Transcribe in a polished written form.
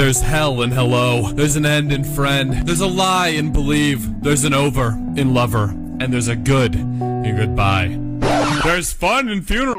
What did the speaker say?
There's hell in hello. There's an end in friend. There's a lie in believe. There's an over in lover. And there's a good in goodbye. There's fun in funeral.